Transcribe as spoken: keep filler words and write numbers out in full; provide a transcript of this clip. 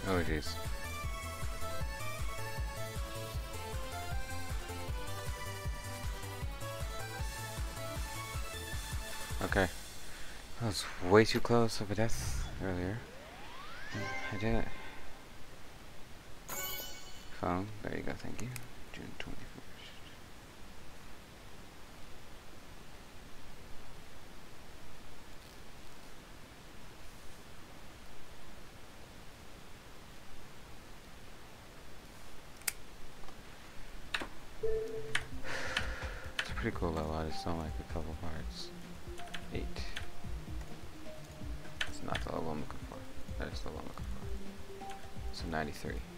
Oh jeez. Okay. I was way too close of a death earlier. I did it. Phone. There you go, thank you. June twenty-first. It's a pretty cool level, I just don't like a couple parts. Eight. That's not the level I'm looking for. That is the level I'm looking for. So ninety-three.